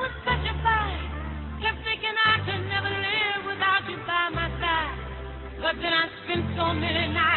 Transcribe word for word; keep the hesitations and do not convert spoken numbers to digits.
was petrified. Kept thinking I could never live without you by my side. But then I spent so many nights